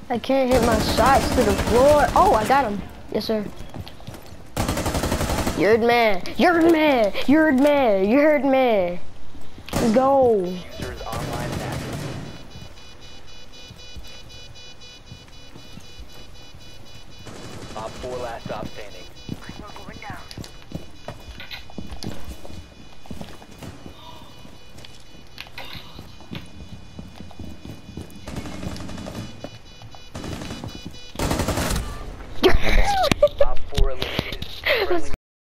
I can't hit my shots to the floor. Oh, I got him. Yes, sir. You heard me. You heard me. You heard me. You heard me. Let's go. User is online and active. Op 4 last stop standing.